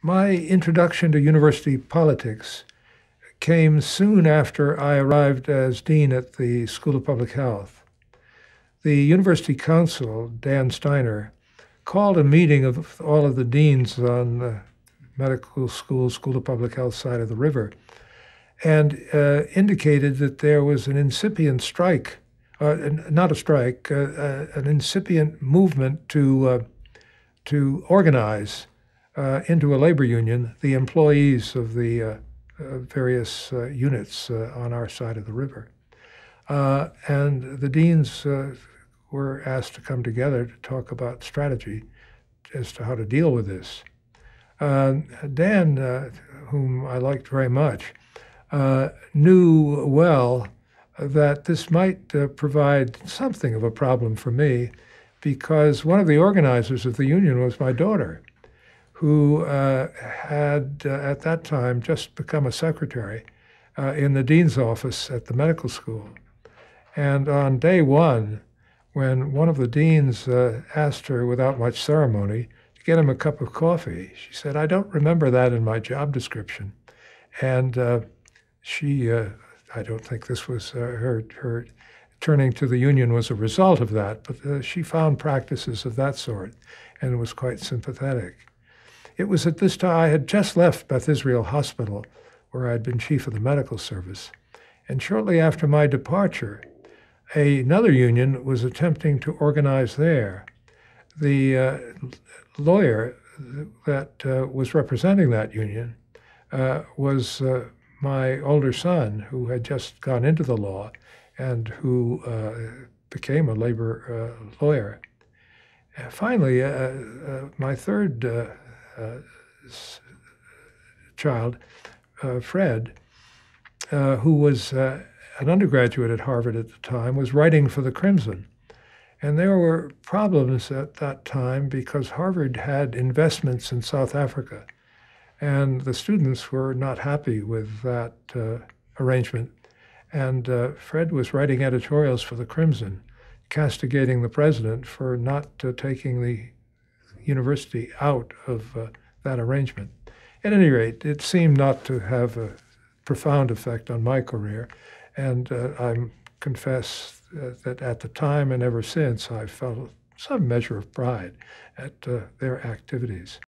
My introduction to university politics came soon after I arrived as dean at the School of Public Health. The university counsel, Dan Steiner, called a meeting of all of the deans on the medical school, School of Public Health side of the river, and indicated that there was an incipient strike, not a strike, an incipient movement to organize into a labor union the employees of the various units on our side of the river. And the deans were asked to come together to talk about strategy as to how to deal with this. Dan, whom I liked very much, knew well that this might provide something of a problem for me, because one of the organizers of the union was my daughter, who had at that time just become a secretary in the dean's office at the medical school. And on day one, when one of the deans asked her without much ceremony to get him a cup of coffee, she said, "I don't remember that in my job description." And I don't think this was her turning to the union was a result of that, but she found practices of that sort and was quite sympathetic. It was at this time I had just left Beth Israel Hospital, where I had been chief of the medical service. And shortly after my departure, another union was attempting to organize there. The lawyer that was representing that union was my older son, who had just gone into the law and who became a labor lawyer. Finally, my third child, Fred, who was an undergraduate at Harvard at the time, was writing for the Crimson. And there were problems at that time because Harvard had investments in South Africa, and the students were not happy with that arrangement. And Fred was writing editorials for the Crimson, castigating the president for not taking the university out of that arrangement. At any rate, it seemed not to have a profound effect on my career, and I confess that at the time and ever since, I felt some measure of pride at their activities.